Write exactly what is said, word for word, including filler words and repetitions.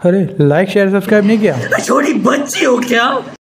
अरे like share subscribe नहीं किया? छोटी बच्ची हो क्या?